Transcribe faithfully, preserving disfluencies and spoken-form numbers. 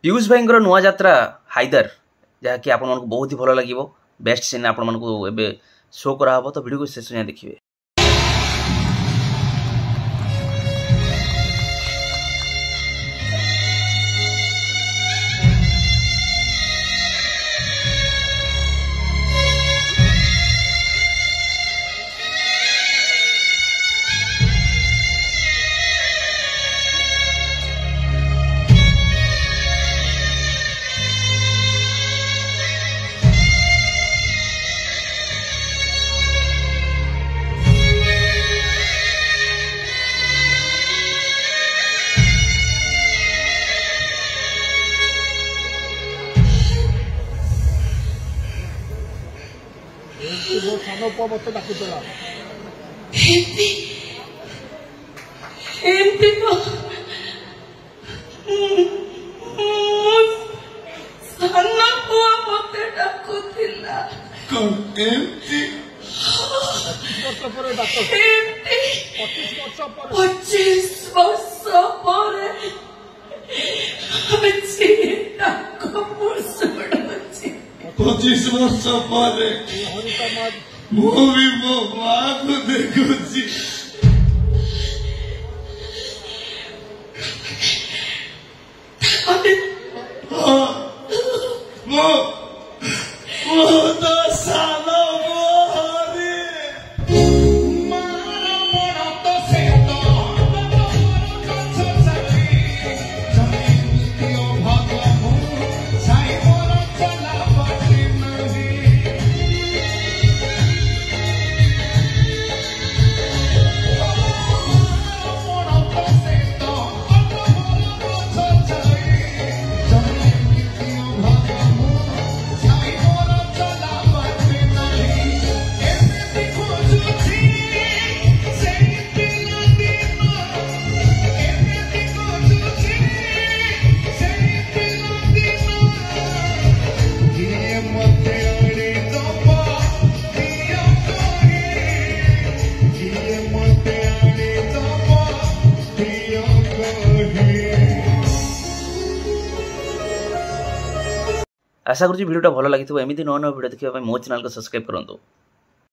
पीयूष भाई नुआ यात्रा हाइदर जहाँकि आप बहुत ही भल लगे बेस्ट सीन आप शो कराव तो वीडियो को शेष जाए देखिए। मत डाकुला पच्चीस वर्ष पच्चीस वर्ष पर भी मो माँ को देखुची मो मो तो साला आशा करूँ वीडियोटा भल लगी एमती नवा नवा वीडियो देखा मो चैनल को सब्सक्राइब करूँ।